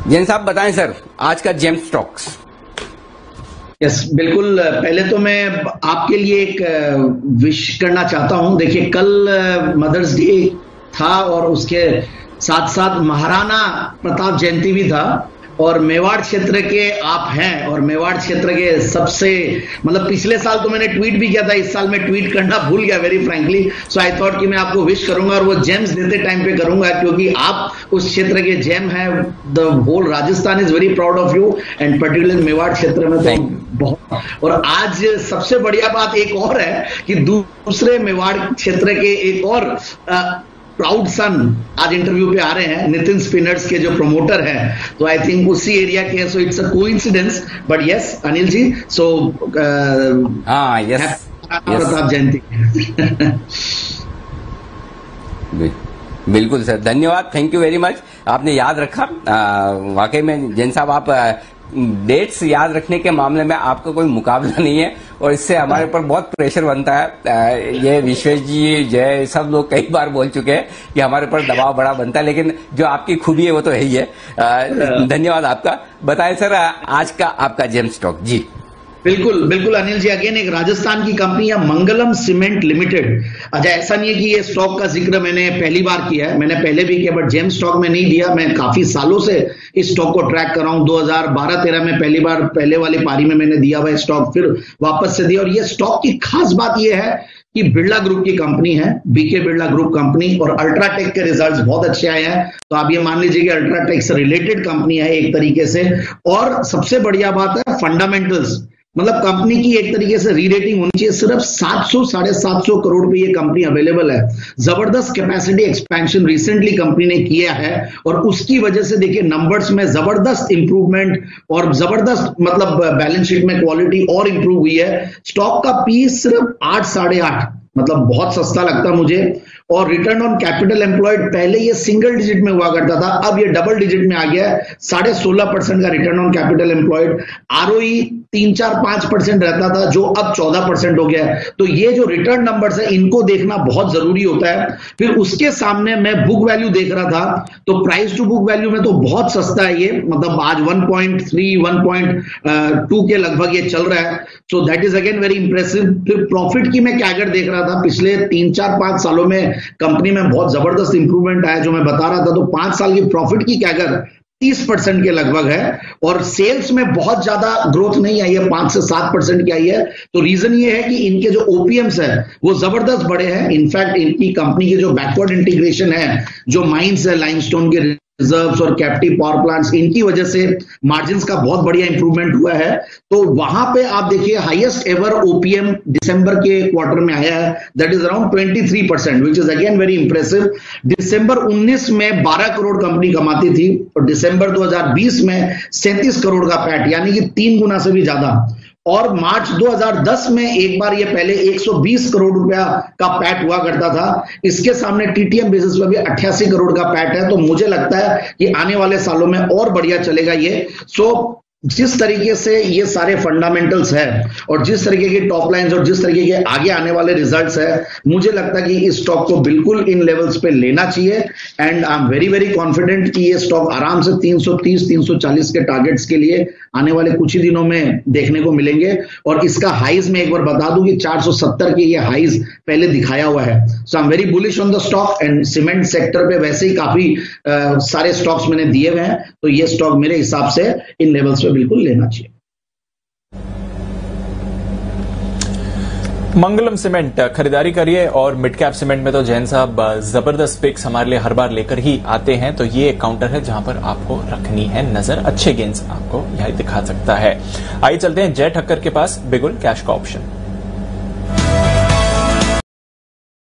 जैन साहब बताएं सर, आज का जेम स्टॉक्स। यस, बिल्कुल। पहले तो मैं आपके लिए एक विश करना चाहता हूं। देखिए, कल मदर्स डे था और उसके साथ साथ महाराणा प्रताप जयंती भी था, और मेवाड़ क्षेत्र के आप हैं, और मेवाड़ क्षेत्र के सबसे मतलब पिछले साल तो मैंने ट्वीट भी किया था, इस साल मैं ट्वीट करना भूल गया very frankly. So I thought कि मैं आपको विश करूंगा, और वो जेम्स देते टाइम पे करूंगा, क्योंकि आप उस क्षेत्र के जेम हैं। The whole Rajasthan is very proud of you, and particular Mewar क्षेत्र में तो बहुत। और आज सबसे बढ़िया बात एक और है कि दूसरे मेवाड़ क्षेत्र के एक और प्राउड सन आज इंटरव्यू पे आ रहे हैं, नितिन स्पिनर्स के जो प्रमोटर हैं, तो आई थिंक उसी एरिया के। So it's a coincidence, but yes Anil ji, so yes Pratap जयंती। बिल्कुल सर, धन्यवाद, थैंक यू वेरी मच, आपने याद रखा। वाकई में जैन साहब, आप डेट्स याद रखने के मामले में आपका कोई मुकाबला नहीं है, और इससे हमारे ऊपर बहुत प्रेशर बनता है। ये विश्वेश जी, जय, सब लोग कई बार बोल चुके हैं कि हमारे ऊपर दबाव बड़ा बनता है, लेकिन जो आपकी खूबी है वो तो है ही है। धन्यवाद आपका। बताएं सर, आज का आपका जेम स्टॉक। जी बिल्कुल बिल्कुल अनिल जी, अगेन एक राजस्थान की कंपनी है मंगलम सीमेंट लिमिटेड। अच्छा, ऐसा नहीं है कि ये स्टॉक का जिक्र मैंने पहली बार किया है, मैंने पहले भी किया, बट जेम स्टॉक में नहीं दिया। मैं काफी सालों से इस स्टॉक को ट्रैक कर रहा हूं। 2012-13 में पहले वाली पारी में मैंने दिया हुआ स्टॉक, फिर वापस से दिया। और ये स्टॉक की खास बात यह है कि बिरला ग्रुप की कंपनी है, बीके बिरला ग्रुप कंपनी, और अल्ट्राटेक के रिजल्ट्स बहुत अच्छे आए हैं। तो आप ये मान लीजिए कि अल्ट्राटेक से रिलेटेड कंपनी है एक तरीके से। और सबसे बढ़िया बात है फंडामेंटल्स, मतलब कंपनी की एक तरीके से री रेटिंग होनी चाहिए। सिर्फ 700-750 करोड़ पे ये कंपनी अवेलेबल है। जबरदस्त कैपेसिटी एक्सपेंशन रिसेंटली कंपनी ने किया है, और उसकी वजह से देखिए नंबर्स में जबरदस्त इंप्रूवमेंट, और जबरदस्त मतलब बैलेंस शीट में क्वालिटी और इंप्रूव हुई है। स्टॉक का पी सिर्फ 8, 8.5, मतलब बहुत सस्ता लगता मुझे। और रिटर्न ऑन कैपिटल एम्प्लॉयड, पहले ये सिंगल डिजिट में हुआ करता था, अब ये डबल डिजिट में आ गया है। 16.5% का return on capital employed. ROE 3, 4, 5% रहता था, जो अब 14% हो गया है। तो ये जो रिटर्न नंबर्स है, इनको देखना बहुत जरूरी होता है। फिर उसके सामने मैं बुक वैल्यू देख रहा था, तो प्राइस टू बुक वैल्यू में तो बहुत सस्ता है ये, मतलब आज 1.3, 1.2 के लगभग ये चल रहा है। So that is again very impressive. फिर प्रॉफिट की मैं कैगर देख रहा था, पिछले 3, 4, 5 सालों में कंपनी में बहुत जबरदस्त इंप्रूवमेंट आया, जो मैं बता रहा था। तो 5 साल की प्रॉफिट की कैगर 30% के लगभग है, और सेल्स में बहुत ज्यादा ग्रोथ नहीं आई है, 5 से 7% की आई है। तो रीजन ये है कि इनके जो ओपीएम्स है वो जबरदस्त बड़े हैं। इनफैक्ट इनकी कंपनी के जो बैकवर्ड इंटीग्रेशन है, जो माइंस है लाइमस्टोन के रिजर्व्स और कैप्टिव पावर प्लांट्स, इनकी वजह से मार्जिन्स का बहुत बढ़िया इंप्रूवमेंट हुआ है। तो वहां पे आप देखिए हाईएस्ट एवर ओपीएम दिसंबर के क्वार्टर में आया है, that is around 23%, which is again very impressive. दिसंबर 19 में 12 करोड़ कंपनी कमाती थी, और दिसंबर 2020 में 37 करोड़ का पैट, यानी कि 3 गुना से भी ज्यादा। और मार्च 2010 में एक बार ये पहले 120 करोड़ रुपया का पैट हुआ करता था। इसके सामने टीटीएम बेसिस पे भी 88 करोड़ का पैट है। तो मुझे लगता है कि आने वाले सालों में और बढ़िया चलेगा ये। सो जिस तरीके से ये सारे फंडामेंटल्स है, और जिस तरीके की टॉप लाइंस, और जिस तरीके के आगे आने वाले रिजल्ट्स है, मुझे लगता है कि इस स्टॉक को बिल्कुल इन लेवल्स पे लेना चाहिए। And I am very very confident कि ये स्टॉक आराम से 330, 340 के टारगेट्स के लिए आने वाले कुछ ही दिनों में देखने को मिलेंगे। और इसका हाइज में एक बार बता दूं कि 470 के ये हाइज पहले दिखाया हुआ है। So I am very bullish on the stock, and cement sector पे वैसे ही काफी सारे स्टॉक्स मैंने दिए हुए हैं, तो ये स्टॉक मेरे हिसाब से इन लेवल्स पे बिल्कुल लेना चाहिए। मंगलम सीमेंट खरीदारी करिए, और मिड कैप सीमेंट में तो जैन साहब जबरदस्त पिक्स हमारे लिए हर बार लेकर ही आते हैं। तो ये एक काउंटर है जहां पर आपको रखनी है नजर, अच्छे गेंस आपको यही दिखा सकता है। आइए चलते हैं जय ठक्कर के पास, बिगुल कैश का ऑप्शन।